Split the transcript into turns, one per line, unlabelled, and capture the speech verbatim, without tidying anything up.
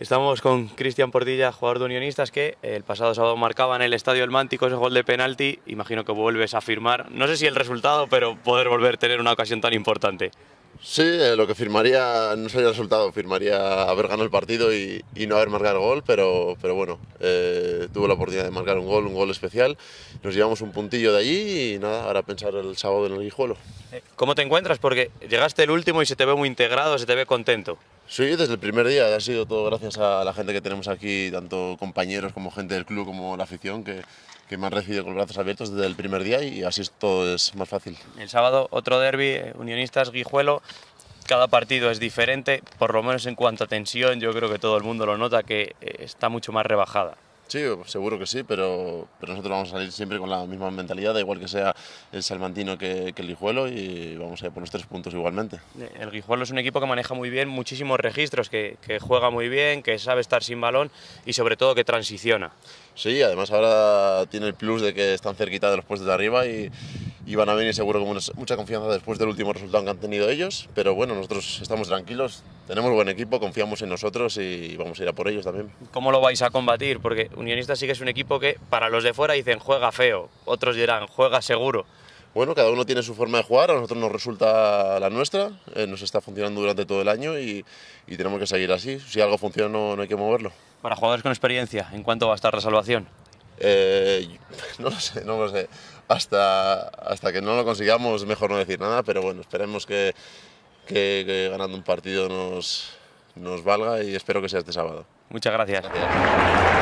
Estamos con Cristian Portilla, jugador de Unionistas, que el pasado sábado marcaba en el Estadio El Mántico ese gol de penalti. Imagino que vuelves a firmar, no sé si el resultado, pero poder volver a tener una ocasión tan importante.
Sí, eh, lo que firmaría no sería el resultado, firmaría haber ganado el partido y, y no haber marcado el gol, pero, pero bueno, eh, tuve la oportunidad de marcar un gol, un gol especial, nos llevamos un puntillo de allí y nada, ahora pensar el sábado en el Guijuelo.
¿Cómo te encuentras? Porque llegaste el último y se te ve muy integrado, se te ve contento.
Sí, desde el primer día, ha sido todo gracias a la gente que tenemos aquí, tanto compañeros como gente del club como la afición, que, que me han recibido con los brazos abiertos desde el primer día y así es, todo es más fácil.
El sábado otro derbi, Unionistas Guijuelo. Cada partido es diferente, por lo menos en cuanto a tensión, yo creo que todo el mundo lo nota, que está mucho más rebajada.
Sí, seguro que sí, pero, pero nosotros vamos a salir siempre con la misma mentalidad, da igual que sea el salmantino que, que el Guijuelo, y vamos a ir por los tres puntos igualmente.
El Guijuelo es un equipo que maneja muy bien muchísimos registros, que, que juega muy bien, que sabe estar sin balón y sobre todo que transiciona.
Sí, además ahora tiene el plus de que están cerquita de los puestos de arriba y, y van a venir seguro con mucha confianza después del último resultado que han tenido ellos, pero bueno, nosotros estamos tranquilos, tenemos buen equipo, confiamos en nosotros y vamos a ir a por ellos también.
¿Cómo lo vais a combatir? Porque Unionistas sí que es un equipo que para los de fuera dicen juega feo, otros dirán juega seguro.
Bueno, cada uno tiene su forma de jugar, a nosotros nos resulta la nuestra, eh, nos está funcionando durante todo el año y, y tenemos que seguir así. Si algo funciona no, no hay que moverlo.
Para jugadores con experiencia, ¿en cuánto va a estar la salvación?
Eh, no lo sé, no lo sé. Hasta, hasta que no lo consigamos mejor no decir nada, pero bueno, esperemos que, que, que ganando un partido nos, nos valga y espero que sea este sábado.
Muchas gracias.
Gracias.